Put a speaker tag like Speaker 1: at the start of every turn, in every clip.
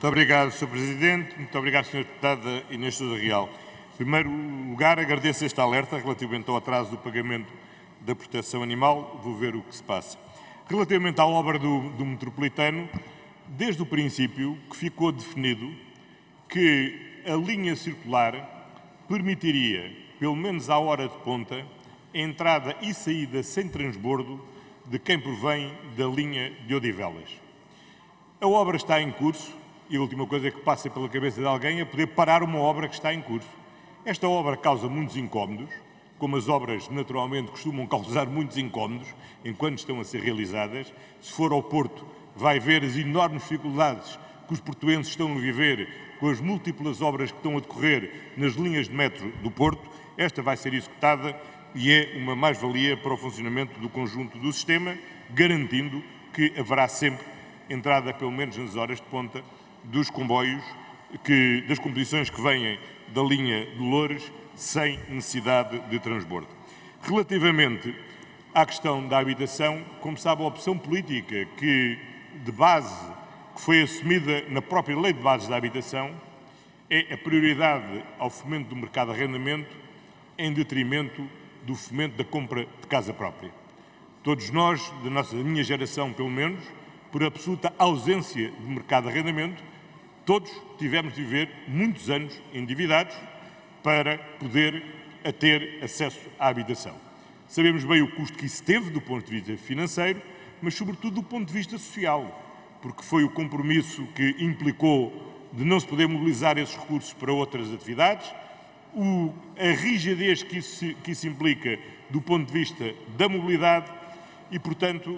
Speaker 1: Muito obrigado, Sr. Presidente. Muito obrigado, Sra. Deputada Inês Sousa Real. Em primeiro lugar, agradeço este alerta relativamente ao atraso do pagamento da proteção animal. Vou ver o que se passa. Relativamente à obra do Metropolitano, desde o princípio que ficou definido que a linha circular permitiria, pelo menos à hora de ponta, a entrada e saída sem transbordo de quem provém da linha de Odivelas. A obra está em curso e a última coisa que passa pela cabeça de alguém é poder parar uma obra que está em curso. Esta obra causa muitos incómodos, como as obras naturalmente costumam causar muitos incómodos enquanto estão a ser realizadas. Se for ao Porto, vai ver as enormes dificuldades que os portuenses estão a viver com as múltiplas obras que estão a decorrer nas linhas de metro do Porto. Esta vai ser executada e é uma mais-valia para o funcionamento do conjunto do sistema, garantindo que haverá sempre entrada, pelo menos nas horas de ponta, dos comboios, das composições que vêm da linha de Loures, sem necessidade de transbordo. Relativamente à questão da habitação, como sabe, a opção política que foi assumida na própria Lei de Bases da Habitação é a prioridade ao fomento do mercado de arrendamento em detrimento do fomento da compra de casa própria. Todos nós, da minha geração pelo menos, por absoluta ausência de mercado de arrendamento, todos tivemos de viver muitos anos endividados para poder ter acesso à habitação. Sabemos bem o custo que isso teve do ponto de vista financeiro, mas sobretudo do ponto de vista social, porque foi o compromisso que implicou de não se poder mobilizar esses recursos para outras atividades, a rigidez que isso implica do ponto de vista da mobilidade e, portanto,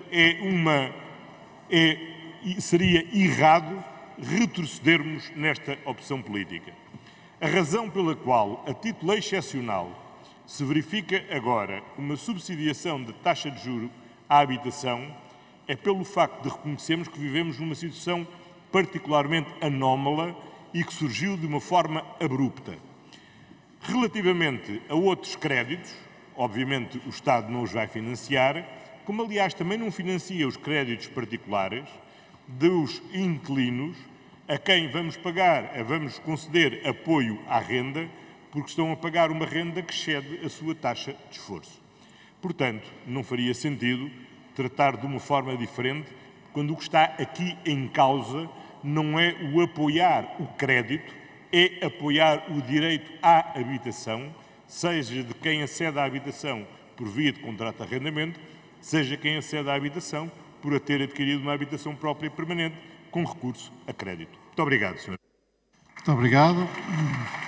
Speaker 1: seria errado retrocedermos nesta opção política. A razão pela qual, a título excepcional, se verifica agora uma subsidiação de taxa de juro à habitação é pelo facto de reconhecermos que vivemos numa situação particularmente anómala e que surgiu de uma forma abrupta. Relativamente a outros créditos, obviamente o Estado não os vai financiar, como aliás também não financia os créditos particulares dos inquilinos a quem vamos conceder apoio à renda, porque estão a pagar uma renda que excede a sua taxa de esforço. Portanto, não faria sentido tratar de uma forma diferente, quando o que está aqui em causa não é o apoiar o crédito, é apoiar o direito à habitação, seja de quem acede à habitação por via de contrato de arrendamento, seja quem acede à habitação por ter adquirido uma habitação própria e permanente com recurso a crédito. Muito obrigado, Sr.
Speaker 2: Muito obrigado.